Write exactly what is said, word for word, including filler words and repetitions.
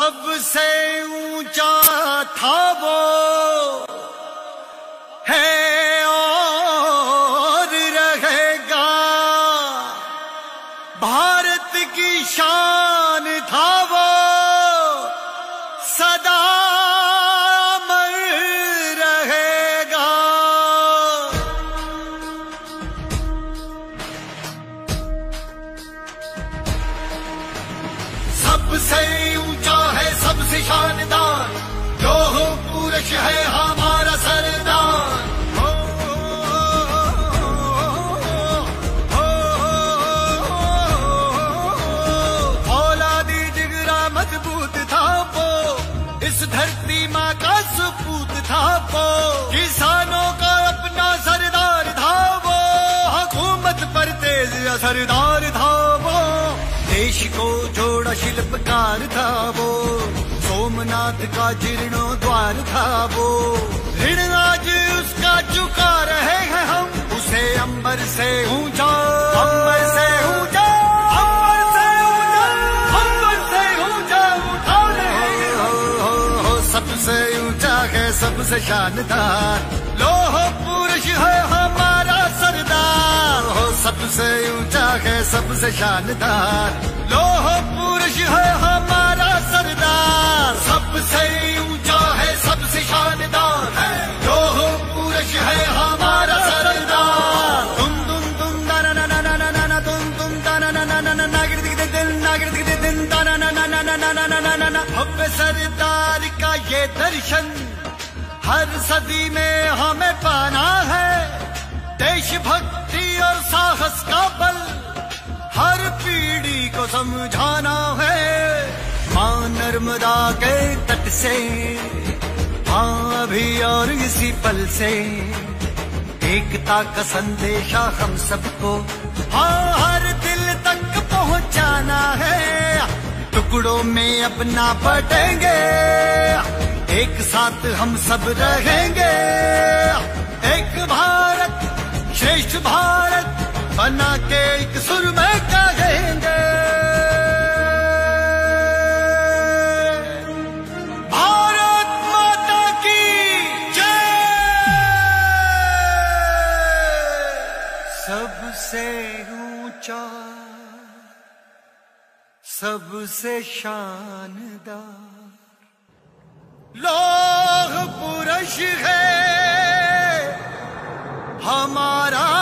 सबसे ऊंचा था वो है और रहेगा, भारत की शान था वो सदा अमर रहेगा। सबसे ऊंचा है सबसे शानदार, लोह पुरुष है हमारा सरदार। हो, हो, हो, औलादी जिगरा मजबूत था वो, इस धरती माँ का सपूत था वो, किसानों का अपना सरदार था वो, हुकूमत पर तेज असरदार था वो, देश को जोड़ा शिल्पकार था वो, सोमनाथ का जीर्णोद्वार था वो, ऋण आज उसका चुका रहे हैं हम, उसे अंबर से ऊंचा, अंबर से ऊंचा, अंबर से ऊंचा, अंबर से ऊंचा उठा रहे हैं हो, हो, हो, सबसे ऊंचा है सबसे शानदार, लोह पुरुष है हमारा सरदार। हो सबसे ऊंचा है सबसे शानदार, लोह पुरुष है हमारा सरदार। सबसे ऊंचा है सबसे शानदार, लोह पुरुष है हमारा सरदार। तुम तुम तुम दाना ना ना ना ना ना तुम तुम दाना ना ना ना ना नागिर दिख दे दिल नागिर दिख दे दिन दाना ना ना ना ना ना ना ना ना ना। भव्य सरदार का ये दर्शन हर सदी में हमें पाना है, देशभक्ति और साहस का बल हर पीढ़ी को समझाना है। मां नर्मदा के तट से, हाँ अभी और इसी पल से, एकता का संदेशा हम सबको हाँ हर दिल तक पहुंचाना है। टुकड़ों में अपना बटेंगे, एक साथ हम सब रहेंगे, एक भारत श्रेष्ठ भारत बना के एक सुर में कहेंगे। भारत माता की जय। सबसे ऊंचा सबसे शानदार लोह पुरुष है हमारा